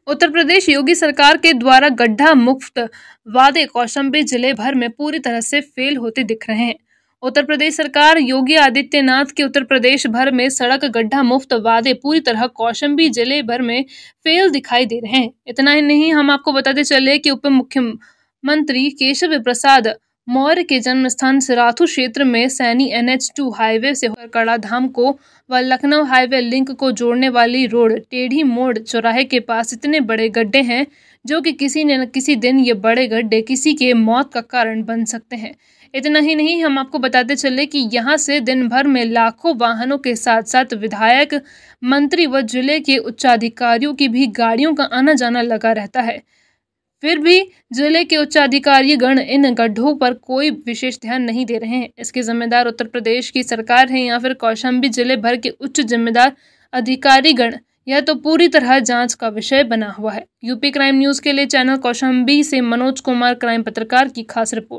उत्तर प्रदेश योगी सरकार के द्वारा गड्ढा मुक्त वादे कौशाम्बी जिले भर में पूरी तरह से फेल होते दिख रहे हैं। उत्तर प्रदेश सरकार योगी आदित्यनाथ के उत्तर प्रदेश भर में सड़क गड्ढा मुक्त वादे पूरी तरह कौशाम्बी जिले भर में फेल दिखाई दे रहे हैं। इतना ही नहीं, हम आपको बताते चले कि उप मुख्यमंत्री केशव प्रसाद मौर्य के जन्म स्थान सिराथू क्षेत्र में सैनी NH2 हाईवे से होकर कड़ाधाम को व लखनऊ हाईवे लिंक को जोड़ने वाली रोड टेढ़ी मोड़ चौराहे के पास इतने बड़े गड्ढे हैं जो कि किसी न किसी दिन ये बड़े गड्ढे किसी के मौत का कारण बन सकते हैं। इतना ही नहीं, हम आपको बताते चले कि यहाँ से दिन भर में लाखों वाहनों के साथ साथ विधायक, मंत्री व जिले के उच्चाधिकारियों की भी गाड़ियों का आना जाना लगा रहता है। फिर भी जिले के उच्चाधिकारी गण इन गड्ढों पर कोई विशेष ध्यान नहीं दे रहे हैं। इसके जिम्मेदार उत्तर प्रदेश की सरकार है या फिर कौशाम्बी जिले भर के उच्च जिम्मेदार अधिकारी गण, यह तो पूरी तरह जांच का विषय बना हुआ है। यूपी क्राइम न्यूज के लिए चैनल कौशाम्बी से मनोज कुमार, क्राइम पत्रकार की खास रिपोर्ट।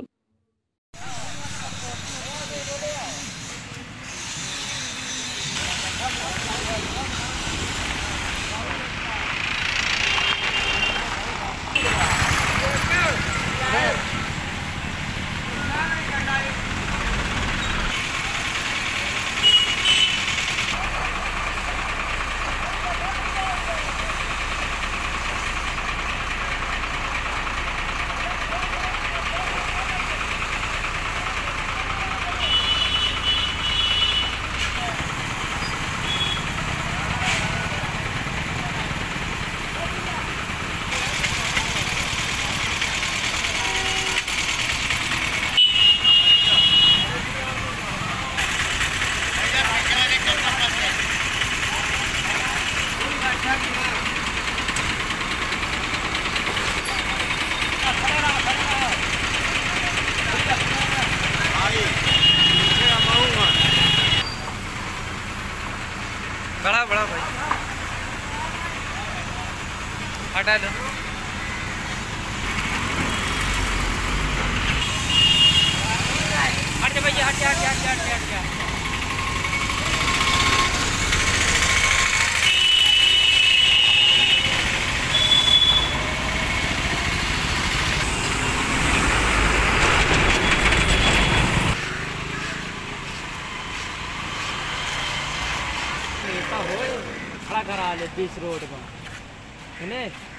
बड़ा बड़ा भाई हटा दो। हट जा भैया, हट जा हट जा हट जा हट जा हट जा। खड़ा करा ले 20 रोड पर,